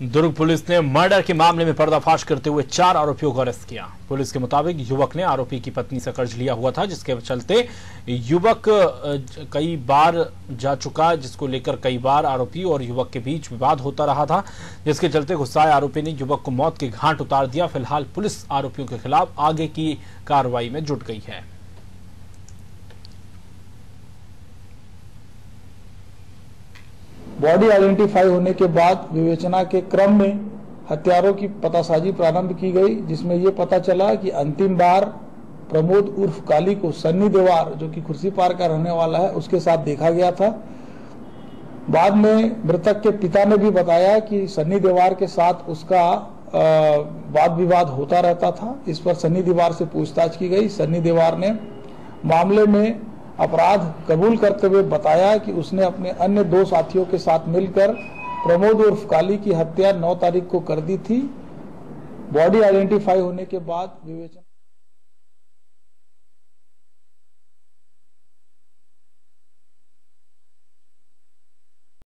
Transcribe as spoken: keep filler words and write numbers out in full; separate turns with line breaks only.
दुर्ग police ने murder के मामले में पर्दाफाश करते हुए चार आरोपियों को अरेस्ट किया। पुलिस के मुताबिक युवक ने आरोपी की पत्नी से कर्ज लिया हुआ था, जिसके चलते युवक कई बार जा चुका, जिसको लेकर कई बार आरोपी और युवक के बीच विवाद होता रहा था, जिसके चलते गुस्साए आरोपी ने युवक को मौत के घाट उतार दिया। फिलहाल पुलिस आरोपियों के खिलाफ आगे की कार्रवाई में जुट गई है।
बॉडी आइडेंटिफाई होने के बाद विवेचना के क्रम में हत्यारों की पतासाजी प्रारंभ की गई, जिसमें यह पता चला कि अंतिम बार प्रमोद उर्फ काली को सन्नी देवार, जो कि खुर्सीपार का रहने वाला है, उसके साथ देखा गया था। बाद में मृतक के पिता ने भी बताया कि सन्नी देवार के साथ उसका वाद विवाद होता रहता था। इस पर सन्नी देवार से पूछताछ की गई। सन्नी देवार ने मामले में अपराध कबूल करते हुए बताया कि उसने अपने अन्य दो साथियों के साथ मिलकर प्रमोद उर्फ काली की हत्या नौ तारीख को कर दी थी। बॉडी आइडेंटिफाई होने के बाद विवेचना